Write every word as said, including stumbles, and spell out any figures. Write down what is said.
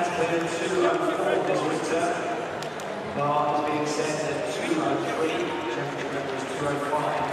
has been two oh four this winter. Bar is being set at two oh three, temperature was two oh five.